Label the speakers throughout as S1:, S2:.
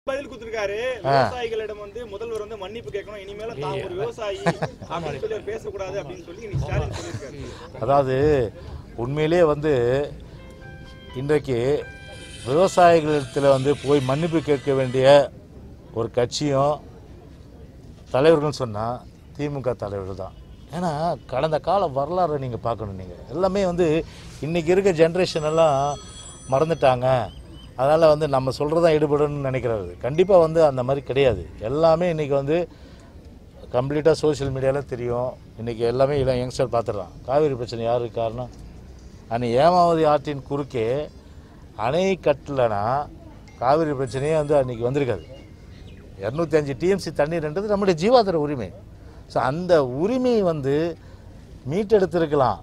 S1: பதில் கொடுத்திருக்காரு. விவசாயிகளிடம் வந்து முதல்வர் வந்து மன்னிப்பு கேட்கணும், இனிமேல தான் ஒரு விவசாயி அப்படின்னு சொல்லி பேசக்கூடாது அப்படின்னு சொல்லி இன்னைக்கு ஸ்டாலின் சொல்லியிருக்காரு.
S2: அதாவது உண்மையிலேயே வந்து இன்றைக்கு விவசாயிகளிடத்தில் வந்து போய் மன்னிப்பு கேட்க வேண்டிய ஒரு கட்சியும் தலைவர்கள் சொன்னால் திமுக தலைவர்கள் தான். ஏன்னா கடந்த கால வரலாறு நீங்கள் பார்க்கணும். நீங்கள் எல்லாமே வந்து இன்றைக்கி இருக்க ஜென்ரேஷன் எல்லாம் மறந்துட்டாங்க. அதனால் வந்து நம்ம சொல்கிறதான் ஈடுபடணும்னு நினைக்கிறாரு. கண்டிப்பாக வந்து அந்த மாதிரி கிடையாது. எல்லாமே இன்றைக்கி வந்து கம்ப்ளீட்டாக சோஷியல் மீடியாவில் தெரியும். இன்றைக்கி எல்லாமே யங்ஸ்டர் பார்த்துடுறான். காவிரி பிரச்சனை யாருக்கு காரணம்? அன்றைக்கி ஏமாவதி ஆற்றின் குறுக்கே அணை கட்டலைன்னா காவிரி பிரச்சனையே வந்து அன்றைக்கி வந்திருக்காது. 205 டிஎம்சி தண்ணீர்ன்றது நம்முடைய ஜீவாதார உரிமை. ஸோ அந்த உரிமையை வந்து மீட்டெடுத்திருக்கலாம்.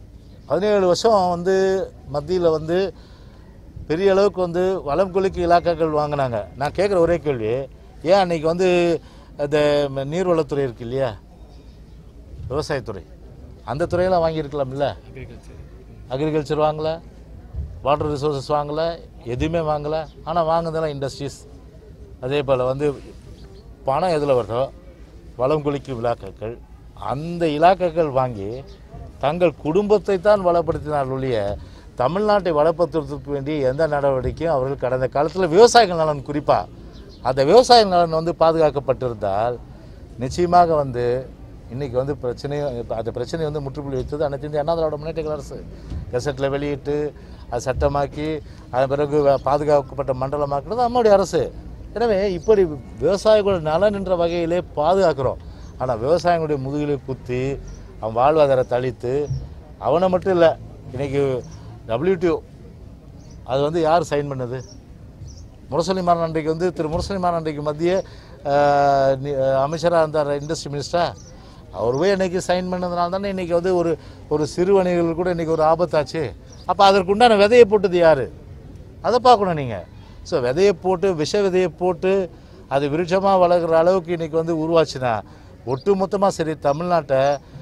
S2: 17 வருஷம் வந்து மத்தியில் வந்து பெரிய அளவுக்கு வந்து வளம் குளிக்கு இலாக்காக்கள் வாங்கினாங்க. நான் கேட்குற ஒரே கேள்வி, ஏன் அன்றைக்கி வந்து இந்த நீர்வளத்துறை இருக்குது இல்லையா, விவசாயத்துறை, அந்த துறையெல்லாம் வாங்கியிருக்கலாம்ல? அக்ரிகல்ச்சர் வாங்கலை, வாட்டர் ரிசோர்ஸஸ் வாங்கலை, எதுவுமே வாங்கலை. ஆனால் வாங்குறதெல்லாம் இண்டஸ்ட்ரீஸ். அதே போல் வந்து பணம் எதில் வருதோ வளம் குளிக்கும் இலாக்காக்கள், அந்த இலாக்காக்கள் வாங்கி தங்கள் குடும்பத்தை தான் வளப்படுத்தினார் ஒழிய தமிழ்நாட்டை வளப்படுத்துவதற்கு வேண்டிய எந்த நடவடிக்கையும் அவர்கள் கடந்த காலத்தில் விவசாயிகள் நலன், குறிப்பாக அந்த விவசாய நலன் வந்து பாதுகாக்கப்பட்டிருந்தால் நிச்சயமாக வந்து இன்றைக்கி வந்து அந்த பிரச்சனையை வந்து முற்றுப்புள்ளி வைத்தது அனைத்து இந்திய அண்ணா திராவிட முன்னேற்ற கழக அரசு. கெசட்டில் வெளியிட்டு அது சட்டமாக்கி அதன் பிறகு பாதுகாக்கப்பட்ட மண்டலமாக்குறது நம்முடைய அரசு. எனவே இப்படி விவசாயிகள் நலன் என்ற வகையிலே பாதுகாக்கிறோம். ஆனால் விவசாயிகளுடைய முதுகிலே குத்தி அவன் வாழ்வாதாரத்தை அழித்து அவனை மட்டும் இல்லை, இன்றைக்கி WTO அது வந்து யார் சைன் பண்ணது? முரசொலி மாநாட்டைக்கு வந்து முரசொலி மாநாட்டைக்கு மத்திய அமைச்சராக இருந்தார், இண்டஸ்ட்ரி மினிஸ்டரா. அவர் போய் இன்றைக்கி சைன் பண்ணதுனால தானே இன்றைக்கி வந்து ஒரு சிறு வணிகர்கள் கூட இன்றைக்கி ஒரு ஆபத்தாச்சு. அப்போ அதற்குண்டான விதையை போட்டது யார்? அதை பார்க்கணும் நீங்கள். ஸோ விதையை போட்டு விதையை போட்டு அது விருட்சமாக வளர்கிற அளவுக்கு இன்றைக்கி வந்து உருவாச்சுன்னா ஒட்டு மொத்தமாக சரி தமிழ்நாட்டை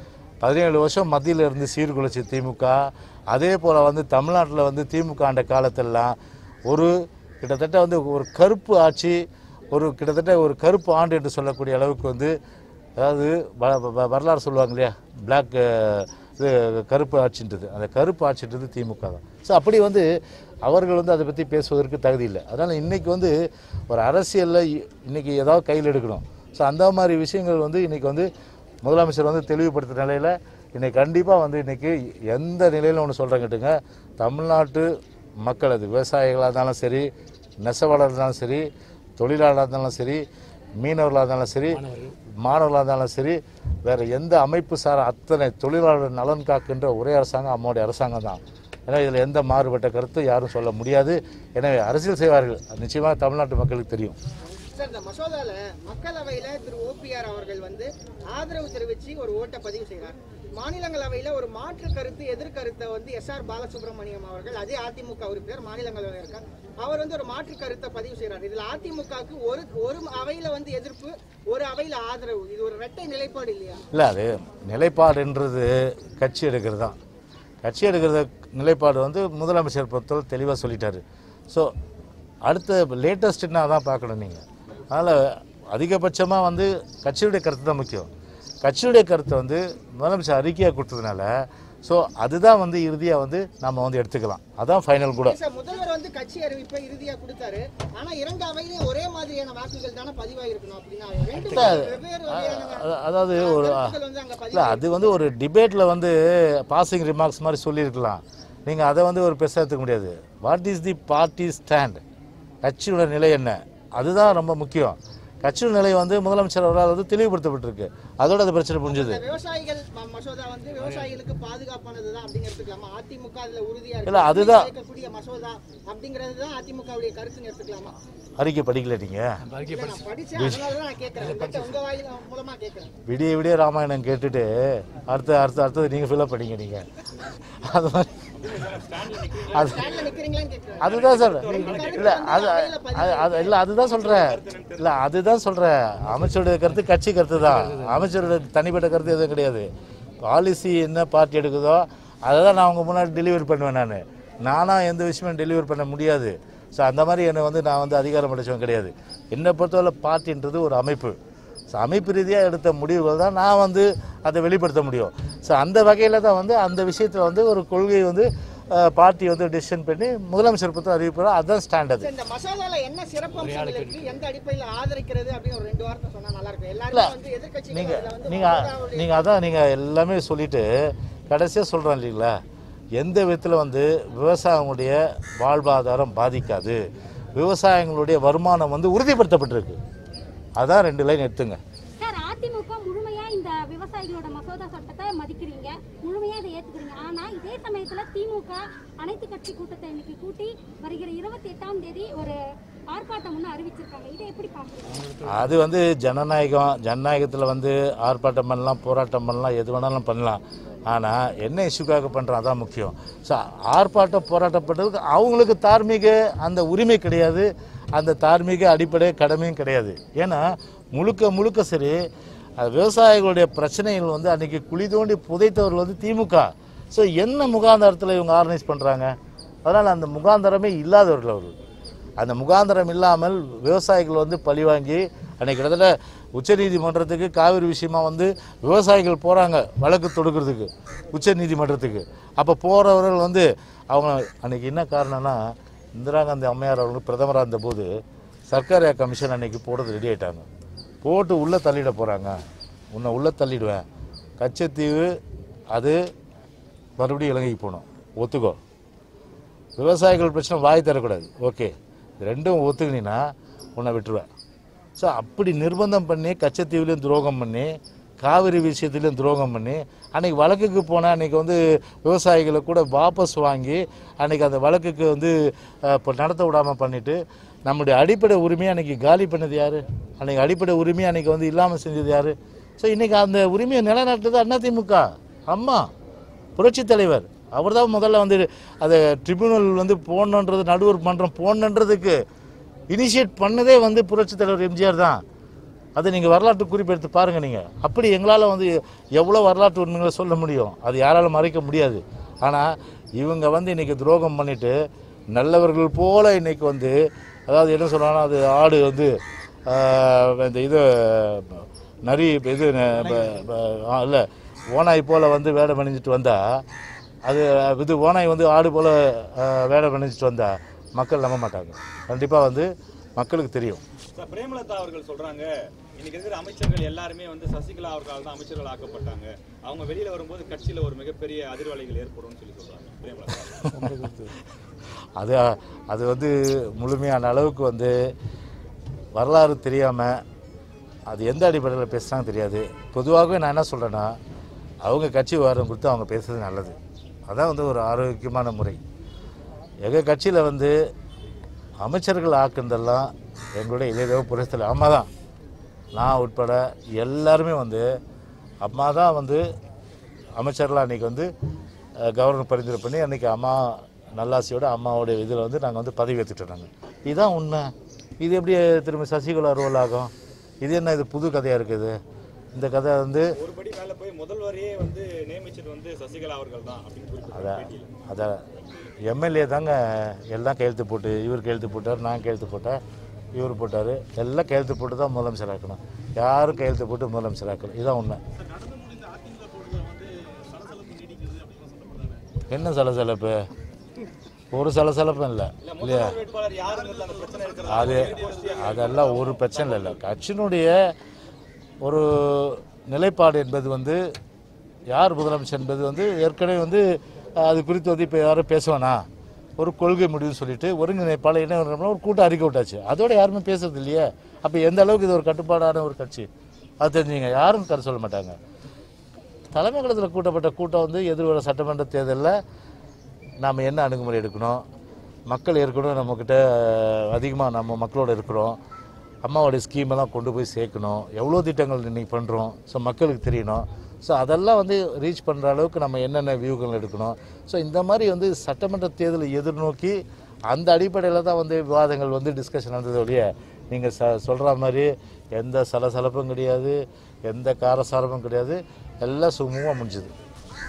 S2: 17 வருஷம் மத்தியில் இருந்து சீர்குலைச்சி திமுக. அதே போல் வந்து தமிழ்நாட்டில் வந்து திமுக ஆண்ட காலத்திலலாம் கிட்டத்தட்ட வந்து ஒரு கருப்பு ஆட்சி, கிட்டத்தட்ட ஒரு கருப்பு ஆண்டு என்று சொல்லக்கூடிய அளவுக்கு வந்து, அதாவது வரலாறு சொல்லுவாங்க இல்லையா, பிளாக் இது கருப்பு ஆட்சின்றது, அந்த கருப்பு ஆட்சின்றது திமுக தான். ஸோ அப்படி வந்து அவர்கள் வந்து அதை பற்றி பேசுவதற்கு தகுதி இல்லை. அதனால் இன்றைக்கி வந்து ஒரு அரசியலில் இன்றைக்கி ஏதாவது கையில் எடுக்கணும். ஸோ அந்த மாதிரி விஷயங்கள் வந்து இன்றைக்கி வந்து முதலமைச்சர் வந்து தெளிவுபடுத்துகிற நிலையில் இன்றைக்கி கண்டிப்பாக வந்து இன்றைக்கி எந்த நிலையில் ஒன்று சொல்கிறேன் கேட்டுங்க, தமிழ்நாட்டு மக்கள், அது விவசாயிகளாக இருந்தாலும் சரி, நெசவாளர் இருந்தாலும் சரி, தொழிலாளராக இருந்தாலும் சரி, மீனவர்களாக இருந்தாலும் சரி, மாணவர்களாக இருந்தாலும் சரி, வேறு எந்த அமைப்பு சார் அத்தனை தொழிலாளர் நலன் காக்கின்ற ஒரே அரசாங்கம் நம்முடைய அரசாங்கம் தான். ஏன்னா இதில் எந்த மாறுபட்ட கருத்தும் யாரும் சொல்ல முடியாது. எனவே அரசியல் செய்வார்கள், நிச்சயமாக தமிழ்நாட்டு மக்களுக்கு தெரியும்.
S3: இந்த மசோதால மக்களவையில திரு OPR அவர்கள் வந்து ஆதரவு தெரிவித்து ஒரு ஓட்டை பதிவு செய்கிறார். மாநிலங்களவையில ஒரு மாற்று கருத்து எதிர்கருத்தை வந்து SR பாலசுப்ரமணியம் அவர்கள், அதே அதிமுக உறுப்பினர் மாநிலங்களவை இருக்கார், அவர் வந்து ஒரு மாற்று கருத்தை பதிவு செய்கிறார். இதுல அதிமுகவுக்கு ஒரு அவையில வந்து எதிர்ப்பு, ஒரு அவையில ஆதரவு. இது ஒரு இரட்டை நிலைப்பாடு இல்லையா? இல்லை, அது
S2: நிலைப்பாடுன்றது கட்சி எடுக்கிறது தான். கட்சி எடுக்கிற நிலைப்பாடு வந்து முதலமைச்சர் பொறுத்தவரை தெளிவாக சொல்லிட்டாரு. ஸோ அடுத்த லேட்டஸ்ட்னா தான் பார்க்கணும் நீங்கள். அதனால் அதிகபட்சமாக வந்து கட்சியுடைய கருத்து தான் முக்கியம். கட்சியுடைய கருத்தை வந்து முதலமைச்சர் அறிக்கையாக கொடுத்ததுனால ஸோ அதுதான் வந்து இறுதியாக வந்து நம்ம வந்து எடுத்துக்கலாம். அதான் ஃபைனல் கூட.
S3: முதல்வர் வந்து கட்சி அறிவிப்பை இறுதியாக கொடுத்தாரு. ஆனால் இரண்டு அவையிலே ஒரே மாதிரியான வாக்குகள் தானே பதிவாயிருக்கணும் அப்படின்னா,
S2: அதாவது இல்லை, அது வந்து ஒரு டிபேட்டில் வந்து பாசிங் ரிமார்க்ஸ் மாதிரி சொல்லியிருக்கலாம். நீங்கள் அதை வந்து ஒரு பெருசாக எடுத்துக்க முடியாது. What is the party stand, கட்சியோட நிலை என்ன, அதுதான் ரொம்ப முக்கியம். கட்சியோட நிலை வந்து முதலமைச்சர் அவரால் வந்து தெளிவுபடுத்தப்பட்டிருக்கு. அதோட அது பிரச்சனை புரிஞ்சுது.
S3: விவசாயிகள் மசோதா வந்து விவசாயிகளுக்கு பாதுகாப்பானது தான் அப்படிங்கிறதுக்கலாமா? அதிமுக அதில் உறுதியாக
S2: இல்லை, அதுதான்
S3: மசோதா அப்படிங்கிறது தான் அதிமுகவுடைய கருத்துன்னு எடுத்துக்கலாமா?
S2: அறிக்கை படிக்கல நீங்கள்? விடிய விடிய ராமாயணம் கேட்டுட்டு அடுத்தது நீங்கள் ஃபில்அப் பண்ணிங்க. நீங்கள் அது மாதிரி அதுதான் சார். இல்லை இல்லை அதுதான் சொல்கிறேன். இல்லை அதுதான் சொல்கிறேன். அமைச்சருடைய கருத்து கட்சி கருத்து தான். அமைச்சருடைய தனிப்பட்ட கருத்து எதுவும் கிடையாது. பாலிசி என்ன பார்ட்டி எடுக்குதோ அதை தான் நான் உங்கள் முன்னாடி டெலிவரி பண்ணுவேன். நானாக எந்த விஷயமும் டெலிவரி பண்ண முடியாது. ஸோ அந்த மாதிரி என்னை வந்து நான் வந்து அதிகாரம் அளிச்சவன் கிடையாது. என்னை பொறுத்தவரை பார்ட்டின்றது ஒரு அமைப்பு. ஸோ அமைப்பு ரீதியாக எடுத்த முடிவுகள் தான் நான் வந்து அதை வெளிப்படுத்த முடியும். ஸோ அந்த வகையில் தான் வந்து அந்த விஷயத்தில் வந்து ஒரு கொள்கையை வந்து பார்ட்டி வந்து டிசிஷன் பண்ணி முதலமைச்சர் பற்றி அறிவிப்பார். அதுதான் ஸ்டாண்டர்ட்.
S3: இந்த மசோதால என்ன சிறப்பம்சங்கள் இருக்கு, எந்த அடிப்படையில் ஆதரிக்கிறது அப்படின்னு ஒரு 2 வார்த்தை சொன்னா நல்லா இருக்கும். எல்லாரும் வந்து எதிர்க்கட்சிகள்
S2: நீங்கள் எல்லாமே சொல்லிட்டு கடைசியாக சொல்கிறோம் இல்லைங்களா, எந்த விதத்தில் வந்து விவசாயிகளுடைய வாழ்வாதாரம் பாதிக்காது, விவசாயிகளுடைய வருமானம் வந்து உறுதிப்படுத்தப்பட்டிருக்கு. அதான் 2 லைன் எடுத்துங்க.
S4: சார், அதிமுக முழுமையா இந்த விவசாயிகளோட மசோதா சட்டத்தை மதிக்கிறீங்க, முழுமையா இதை ஏத்துக்கிறீங்க. ஆனா இதே சமயத்துல திமுக அனைத்து கட்சி கூட்டத்தை இன்னைக்கு கூட்டி வருகிற 28ஆம் தேதி ஒரு ஆர்ப்பாட்டம் ஒன்று அறிவிச்சிருக்காங்க. இதை எப்படி பாக்குறீங்க?
S2: அது வந்து ஜனநாயகத்தில் வந்து ஆர்ப்பாட்டம் பண்ணலாம், போராட்டம் பண்ணலாம், எது வேணாலும் பண்ணலாம். ஆனால் என்ன இஷ்யூக்காக பண்ணுறோம் அதான் முக்கியம். ஸோ ஆர்ப்பாட்டம் போராட்டம் பண்ணுறதுக்கு அவங்களுக்கு தார்மீக அந்த உரிமை கிடையாது, அந்த தார்மீக அடிப்படை கடமையும் கிடையாது. ஏன்னா முழுக்க சரி விவசாயிகளுடைய பிரச்சனைகள் வந்து அன்றைக்கி குழி தோண்டி புதைத்தவர்கள் வந்து திமுக. ஸோ என்ன முகாந்தரத்தில் இவங்க ஆர்கனைஸ் பண்ணுறாங்க? அதனால் அந்த முகாந்தரமே இல்லாதவர்கள் அவர்கள். அந்த முகாந்தரம் இல்லாமல் விவசாயிகள் வந்து பழிவாங்கி அன்றைக்கி கிட்டத்தட்ட உச்சநீதிமன்றத்துக்கு காவிரி விஷயமா வந்து விவசாயிகள் போகிறாங்க வழக்கு தொடுக்கிறதுக்கு உச்சநீதிமன்றத்துக்கு. அப்போ போகிறவர்கள் வந்து அவங்க அன்றைக்கி என்ன காரணம்னா, இந்திரா காந்தி அம்மையார் அவர்கள் பிரதமராக இருந்தபோது சர்க்காரியா கமிஷன் அன்றைக்கி போடுறது ரெடி ஆகிட்டாங்க. போட்டு உள்ளே தள்ளிட போகிறாங்க, உன்னை உள்ளே தள்ளிடுவேன், கச்சத்தீவு அது மறுபடியும் இலங்கைக்கு போகணும், ஒத்துக்கோ, விவசாயிகள் பிரச்சனை வாய் தரக்கூடாது, ஓகே, ரெண்டும் ஒத்துக்கினா உன்னை விட்டுருவேன். ஸோ அப்படி நிர்பந்தம் பண்ணி கச்சத்தீவுலேயும் துரோகம் பண்ணி காவிரி விஷயத்துலேயும் துரோகம் பண்ணி அன்றைக்கி வழக்குக்கு போனால் அன்றைக்கி வந்து விவசாயிகளை கூட வாபஸ் வாங்கி அன்றைக்கி அந்த வழக்குக்கு வந்து இப்போ நடத்த விடாமல் பண்ணிவிட்டு நம்முடைய அடிப்படை உரிமையை அன்றைக்கி காலி பண்ணது யார்? அன்றைக்கி அடிப்படை உரிமையை அன்றைக்கி வந்து இல்லாமல் செஞ்சது யார்? ஸோ இன்றைக்கி அந்த உரிமையை நிலைநாட்டுறது அதிமுக. அம்மா புரட்சி தலைவர் அவர் தான் முதல்ல வந்து அதை ட்ரிபியூனல் வந்து போடணுன்றது, நடுவர் மன்றம் போடணுன்றதுக்கு இனிஷியேட் பண்ணதே வந்து புரட்சி தலைவர் எம்ஜிஆர் தான். அதை நீங்கள் வரலாற்று குறிப்பெடுத்து பாருங்கள். நீங்கள் அப்படி எங்களால் வந்து எவ்வளோ வரலாற்று உண்மைகளை சொல்ல முடியும், அது யாராலும் மறைக்க முடியாது. ஆனால் இவங்க வந்து இன்றைக்கி துரோகம் பண்ணிவிட்டு நல்லவர்கள் போல் இன்றைக்கி வந்து, அதாவது என்ன சொல்கிறாங்கன்னா, அது ஆடு வந்து இந்த இது நரி இது இல்லை ஓனாய் போல் வந்து வேடை பண்ணிச்சிட்டு வந்தால், அது இது ஓனாய் வந்து ஆடு போல் வேடை பண்ணிச்சிட்டு வந்தால் மக்கள் நம்ப மாட்டாங்க. கண்டிப்பாக வந்து மக்களுக்கு தெரியும்.
S1: பிரேமலதா அவர்கள் சொல்றாங்க, இன்னைக்கு இருக்கிற அமைச்சர்கள் எல்லாருமே வந்து சசிகலா அவர்களால் தான் அமைச்சர்கள் ஆக்கப்பட்டாங்க, அவங்க வெளியில வரும்போது கட்சியில் ஒரு மிகப்பெரிய அதிர்வலைகள் ஏற்படும் சொல்லி சொல்றாங்க பிரேமலதா.
S2: அது வந்து முழுமையான அளவுக்கு வந்து வரலாறு தெரியாமல் அது எந்த அடிப்படையில் பேசுகிறாங்க தெரியாது. பொதுவாகவே நான் என்ன சொல்கிறேன்னா, அவங்க கட்சி விவரம் கொடுத்து அவங்க பேசுறது நல்லது. அதான் வந்து ஒரு ஆரோக்கியமான முறை. எங்கள் கட்சியில் வந்து அமைச்சர்கள் ஆக்குனதெல்லாம் எங்களுடைய இளையதேவ புரட்சித்தலைவர் அம்மா தான், நான் உட்பட எல்லாருமே வந்து அம்மா தான் வந்து அமைச்சர்களாக அன்றைக்கி வந்து கவர்னர் பரிந்துரை பண்ணி அன்றைக்கி அம்மா நல்லாசியோட அம்மாவோடைய இதில் வந்து நாங்கள் வந்து பதவி ஏற்றுக்கிட்டோம். இதுதான் உண்மை. இது எப்படி திரும்ப சசிகலா ரோல் ஆகும்? இது என்ன இது புது கதையாக இருக்குது? இந்த கதை வந்து
S1: ஒருபடி மேலே போய் முதல்வரையே வந்து நியமிச்சது வந்து சசிகலா அவர்கள் தான் அப்படின்னு
S2: அதான் எம்எல்ஏ தாங்க எல்லாம் கையெழுத்து போட்டு, இவர் கையெழுத்து போட்டார், நான் கையெழுத்து போட்டேன், இவர் போட்டார், எல்லாம் கையெழுத்து போட்டு தான் முதலமைச்சர் ஆக்கணும். யாரும் கையெழுத்து போட்டு முதலமைச்சர் ஆக்கணும். இதுதான் உண்மை. என்ன சலசலப்பு? ஒரு சலசலப்பும் இல்லை இல்லையா? அதெல்லாம் ஒரு பிரச்சனை இல்லை. கட்சியினுடைய ஒரு நிலைப்பாடு என்பது வந்து யார் முதலமைச்சர் என்பது வந்து ஏற்கனவே வந்து அது குறித்து வந்து இப்போ யாரும் பேசுவானா, ஒரு கொள்கை முடிவுன்னு சொல்லிட்டு ஒருங்கிணைப்பாளர் என்ன ஒரு கூட்டம் அறிக்கை விட்டாச்சு, அதோட யாருமே பேசுறது இல்லையே. அப்போ எந்த அளவுக்கு இது ஒரு கட்டுப்பாடான ஒரு கட்சி அது தெரிஞ்சுங்க. யாரும் கருத்து சொல்ல மாட்டாங்க. தலைமை கழகத்தில் கூட்டப்பட்ட கூட்டம் வந்து எதிர்வர சட்டமன்ற தேர்தலில் நாம் என்ன அணுகுமுறை எடுக்கணும், மக்கள் ஏற்கனவே நம்மக்கிட்ட அதிகமாக நம்ம மக்களோடு இருக்கிறோம், அம்மாவோடைய ஸ்கீமெல்லாம் கொண்டு போய் சேர்க்கணும், எவ்வளோ திட்டங்கள் இன்றைக்கி பண்ணுறோம், ஸோ மக்களுக்கு தெரியணும். ஸோ அதெல்லாம் வந்து ரீச் பண்ணுற அளவுக்கு நம்ம என்னென்ன வியூகள் எடுக்கணும். ஸோ இந்த மாதிரி வந்து சட்டமன்ற தேர்தலை எதிர்நோக்கி அந்த அடிப்படையில் தான் வந்து விவாதங்கள் வந்து டிஸ்கஷன் நடந்தது ஒழிய நீங்கள் சொல்கிற மாதிரி எந்த சலசலப்பும் கிடையாது, எந்த காரசாரமும் கிடையாது, எல்லாம் சுமூகமாக முடிஞ்சுது.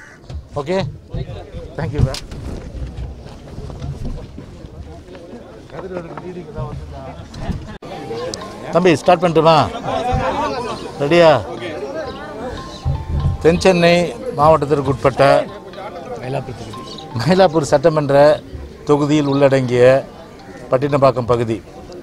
S2: Okay, thank you ma'am. தம்பி ஸ்டார்ட் பண்ணிட்டுமா? ரெடியா? தென்சென்னை மாவட்டத்திற்கு உட்பட்ட மயிலாப்பூர் சட்டமன்ற தொகுதியில் உள்ளடங்கிய பட்டினப்பாக்கம் பகுதி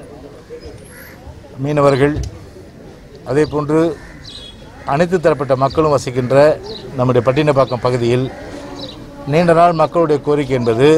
S2: மீனவர்கள், அதே போன்று அனைத்து தரப்பட்ட மக்களும் வசிக்கின்ற நம்முடைய பட்டினப்பாக்கம் பகுதியில் நீண்ட நாள் மக்களுடைய கோரிக்கை என்பது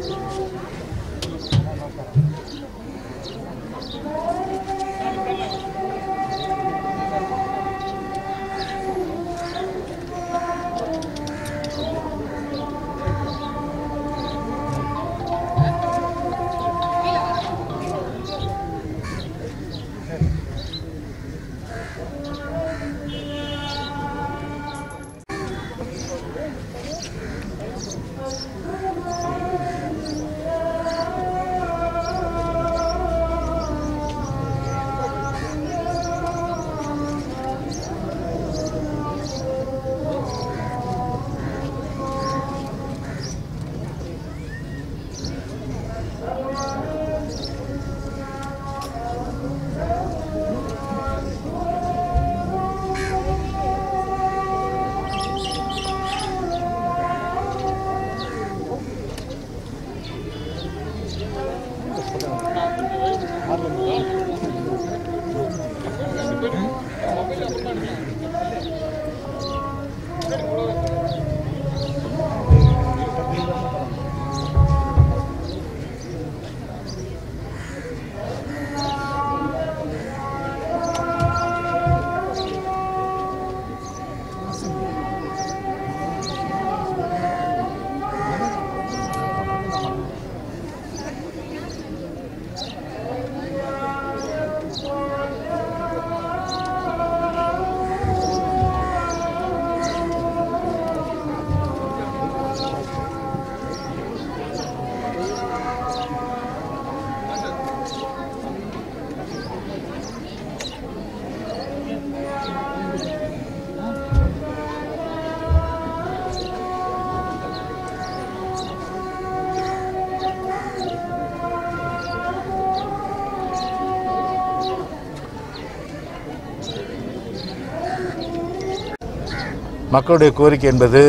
S2: மக்களுடைய கோரிக்கை என்பது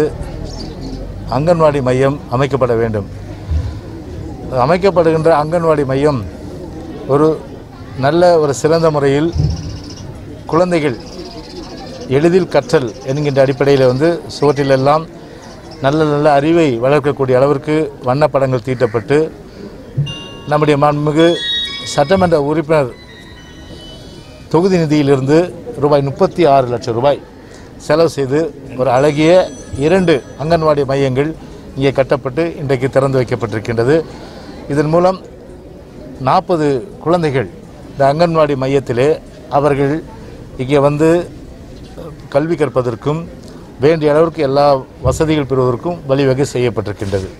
S2: அங்கன்வாடி மையம் அமைக்கப்பட வேண்டும். அமைக்கப்படுகின்ற அங்கன்வாடி மையம் ஒரு சிறந்த முறையில் குழந்தைகள் எளிதில் கற்றல் என்கின்ற அடிப்படையில் சுவற்றிலெல்லாம் நல்ல அறிவை வளர்க்கக்கூடிய அளவிற்கு வண்ணப்படங்கள் தீட்டப்பட்டு நம்முடைய மாண்புமிகு சட்டமன்ற உறுப்பினர் தொகுதி நிதியிலிருந்து ரூபாய் 36 லட்சம் ரூபாய் செலவு செய்து ஒரு அழகிய 2 அங்கன்வாடி மையங்கள் இங்கே கட்டப்பட்டு இன்றைக்கு திறந்து வைக்கப்பட்டிருக்கின்றது. இதன் மூலம் 40 குழந்தைகள் இந்த அங்கன்வாடி மையத்திலே அவர்கள் இங்கே கல்வி கற்பதற்கும் வேண்டிய அளவிற்கு எல்லா வசதிகள் பெறுவதற்கும் வழிவகை செய்யப்பட்டிருக்கின்றது.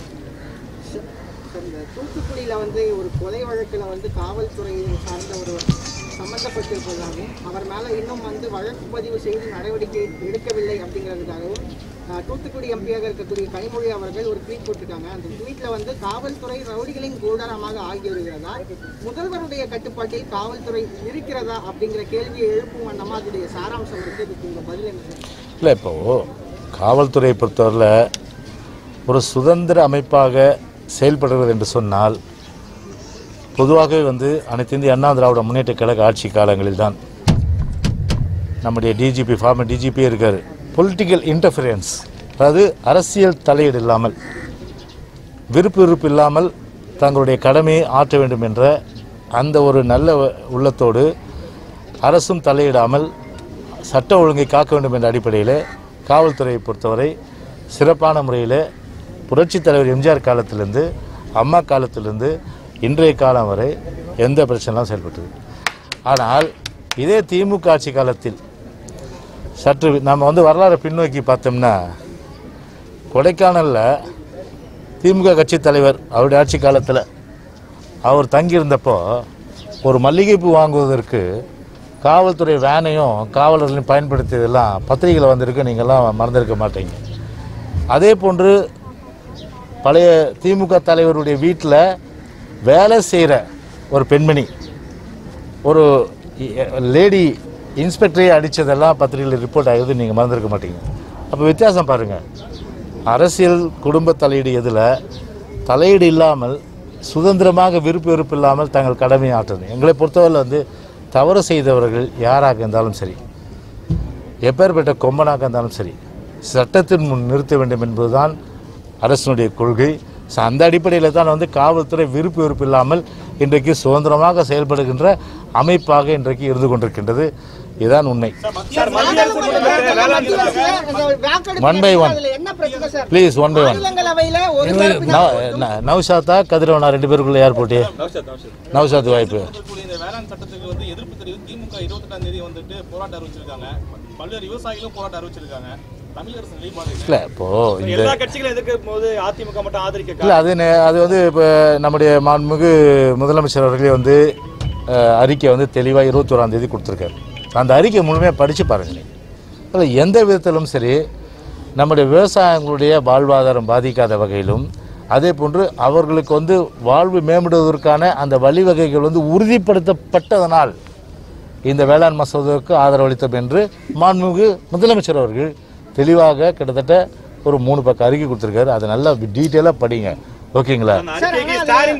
S3: தூத்துக்குடியில் ஒரு கொலை வழக்கில் காவல்துறை சார்ந்த ஒருவர் சம்பந்தப்பட்டிருப்பதாகவும் அவர் மேலே இன்னும் வழக்கு பதிவு செய்து நடவடிக்கை எடுக்கவில்லை அப்படிங்கிறதுக்காகவும் தூத்துக்குடி எம்பியாக இருக்கக்கூடிய கனிமொழி அவர்கள் ஒரு ட்வீட் போட்டிருக்காங்க. அந்த ட்வீட்டில் காவல்துறை ரவுடிகளின் கூடாரமாக ஆகி வருகிறதா, முதல்வருடைய கட்டுப்பாட்டில் காவல்துறை இருக்கிறதா அப்படிங்கிற கேள்வியை எழுப்பும் வண்ணமாக அதனுடைய சாராம்சம் இருக்குது. இதுக்கு உங்கள் பதில் என்ன?
S2: இல்லை, இப்போது காவல்துறையை பொறுத்தவரையில் ஒரு சுதந்திர அமைப்பாக செயல்படுகிறது என்று சொன்னால் பொதுவாகவே அனைத்து இந்திய அண்ணா திராவிட முன்னேற்ற கழக ஆட்சி காலங்களில் தான் நம்முடைய டிஜிபி ஃபார்மர் டிஜிபியே இருக்கார். பொலிட்டிக்கல் இன்டர்ஃபியரன்ஸ், அதாவது அரசியல் தலையீடு இல்லாமல், விருப்பு இல்லாமல் தங்களுடைய கடமையை ஆற்ற வேண்டும் என்ற அந்த ஒரு நல்ல உள்ளத்தோடு அரசும் தலையிடாமல் சட்ட ஒழுங்கை காக்க வேண்டும் என்ற அடிப்படையில் காவல்துறையை பொறுத்தவரை சிறப்பான முறையில் புரட்சித் தலைவர் எம்ஜிஆர் காலத்திலிருந்து அம்மா காலத்திலிருந்து இன்றைய காலம் வரை எந்த பிரச்சனைலாம் செயல்பட்டது. ஆனால் இதே திமுக ஆட்சி காலத்தில் சற்று நம்ம வரலாறு பின்னோக்கி பார்த்தோம்னா, கொடைக்கானலில் திமுக கட்சி தலைவர் அவருடைய ஆட்சி காலத்தில் அவர் தங்கியிருந்தப்போ ஒரு மல்லிகைப்பூ வாங்குவதற்கு காவல்துறை வேனையும் காவலர்களையும் பயன்படுத்தியதெல்லாம் பத்திரிகையில் வந்திருக்கு, நீங்கள்லாம் மறந்திருக்க மாட்டீங்க. அதே போன்று பழைய திமுக தலைவருடைய வீட்டில் வேலை செய்கிற ஒரு பெண்மணி ஒரு லேடி இன்ஸ்பெக்டரே அடித்ததெல்லாம் பத்திரிகையில் ரிப்போர்ட் ஆகுது, நீங்கள் மறந்துருக்க மாட்டீங்க. அப்போ வித்தியாசம் பாருங்கள். அரசியல் குடும்ப தலையீடு எதில் தலையீடு இல்லாமல் சுதந்திரமாக விருப்பு இல்லாமல் தங்கள் கடமையை ஆற்றணும். எங்களை பொறுத்தவரை வந்து தவறு செய்தவர்கள் யாராக இருந்தாலும் சரி, எப்பேற்பட்ட கொம்பனாக இருந்தாலும் சரி, சட்டத்தின் முன் நிறுத்த வேண்டும் என்பதுதான் அரசினுடைய கொள்கை. அந்த அடிப்படையில் தான் வந்து காவல்துறை விருப்பு இல்லாமல் இன்றைக்கு சுதந்திரமாக செயல்படுகின்ற அமைப்பாக இன்றைக்கு இருந்து கொண்டிருக்கின்றது. இதுதான் உண்மை. One by one please, one by one. நௌஷாத்தா கதிரவனா 2 பேருக்குள்ள யார் போட்டி? நௌஷாத் வாய்ப்பு.
S5: இந்த வேளாண் சட்டத்துக்கு வந்து எதிர்ப்பு தெரிவித்து திமுக 28ஆம் தேதி வந்துட்டு போராட்டம் அறிவிச்சிருக்காங்க. பல்வேறு விவசாயிகளும் போராட்டம் அறிவிச்சிருக்காங்க. தமிழக அரசு நிலைப்பாடு
S2: இல்லை இப்போ
S1: எல்லா கட்சிகளும் எதிர்க்கும் போது அதிமுக மட்டும் ஆதரிக்க
S2: இல்லை, அது வந்து இப்போ நம்முடைய மாண்புமிகு முதலமைச்சர் அவர்களே வந்து அறிக்கை வந்து தெளிவாக 21ஆம் தேதி கொடுத்துருக்காரு. அந்த அறிக்கை முழுமையாக படித்து பாருங்கள். அதில் எந்த விதத்திலும் சரி நம்முடைய விவசாயிகளுடைய வாழ்வாதாரம் பாதிக்காத வகையிலும், அதே போன்று அவர்களுக்கு வந்து வாழ்வு மேம்படுவதற்கான அந்த வழிவகைகள் வந்து உறுதிப்படுத்தப்பட்டதனால் இந்த வேளாண் மசோதாவுக்கு ஆதரவளித்தோம் என்று மாண்புமிகு முதலமைச்சர் அவர்கள் தெளிவாக கிட்டத்தட்ட ஒரு 3 பக்க அறிக்கை கொடுத்துருக்காரு. அதை நல்லா டீட்டெயிலாக படிங்க, ஓகேங்களா?